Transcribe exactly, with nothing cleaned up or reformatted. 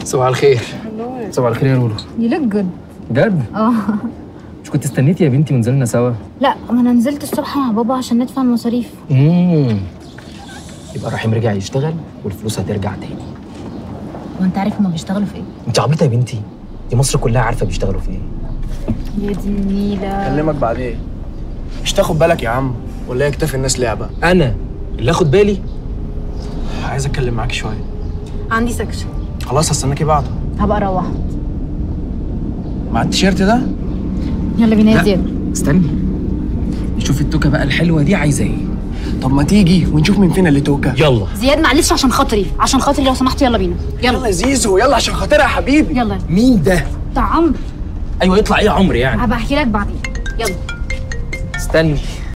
صباح الخير. صباح الخير يا لولو. You look good. بجد؟ اه مش كنت استنيتي يا بنتي ونزلنا سوا؟ لا، ما انا نزلت الصبح مع بابا عشان ندفع المصاريف. امم يبقى رحيم رجع يشتغل والفلوس هترجع تاني. وانت عارف هما بيشتغلوا في ايه؟ انت عبيطه يا بنتي، دي مصر كلها عارفه بيشتغلوا في ايه. يا دي النيله. اكلمك بعدين. مش تاخد بالك يا عم ولا هي كتاف الناس لعبه؟ انا اللي اخد بالي. عايز اتكلم معاك شويه. عندي سكشن. خلاص هستناكي بعده. هبقى اروح مع التيشيرت ده. يلا بينا يا زياد. استني نشوف التوكه بقى الحلوه دي عايزه ايه. طب ما تيجي ونشوف مين فينا اللي توكه. يلا زياد معلش، عشان خاطري عشان خاطري لو سمحت، يلا بينا. يلا يلا يا زيزو، يلا عشان خاطرها يا حبيبي. يلا. مين ده؟ بتاع عمرو. ايوه يطلع ايه عمرو يعني؟ هبقى احكي لك بعدين. يلا استني